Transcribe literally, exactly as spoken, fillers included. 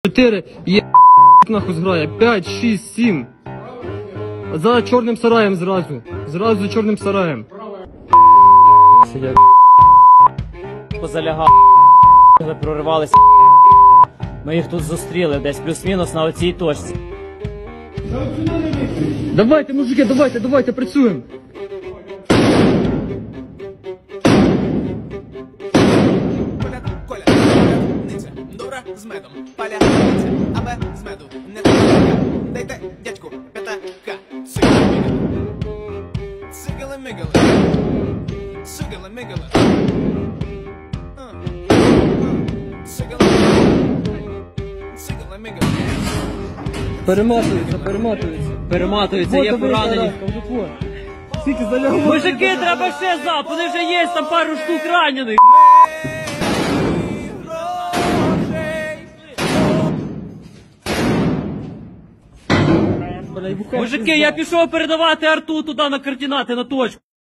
чотири, є нахуй зграє, п'ять, шість, сім. За чорним сараєм зразу. Зразу за чорним сараєм. Сидять. Позалягали, проривалися. Ми їх тут зустріли десь плюс-мінус на оцій точці. Давайте, мужики, давайте, давайте, працюємо. Коля, колядниця, дура з медом, паляниця, абе з меду, не така. Дайте дядьку п'ятака. Сигали-мигали, сигали-мигали, сигали-мигали. Перематується, перематується. Перематуються, є поранені. Скільки залягло? Мужики, треба ще зап, вони вже є, там пару штук ранених. Мужики, я пішов передавати арту туди на координати, на точку.